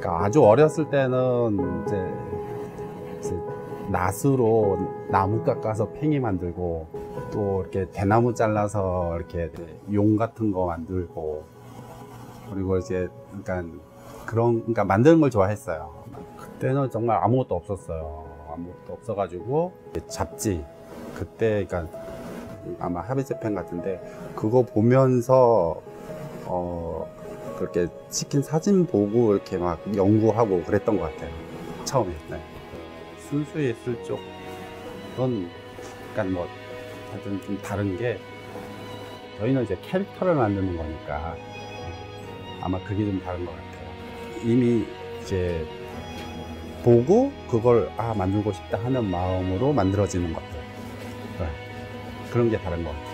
그러니까 아주 어렸을 때는 이제 낫으로 나무 깎아서 팽이 만들고, 또 이렇게 대나무 잘라서 이렇게 용 같은 거 만들고, 그리고 이제 그러니까 만드는 걸 좋아했어요. 그때는 정말 아무것도 없었어요. 아무것도 없어가지고 잡지, 그때 그러니까 아마 하비제펜 같은데 그거 보면서 그렇게 찍힌 사진 보고 이렇게 막 연구하고 그랬던 것 같아요, 처음에. 네. 순수히 쓸 쪽은 약간 뭐 하여튼 좀 다른 게, 저희는 이제 캐릭터를 만드는 거니까 아마 그게 좀 다른 것 같아요. 이미 이제 보고 그걸 만들고 싶다 하는 마음으로 만들어지는 것들, 그런 게 다른 것 같아요.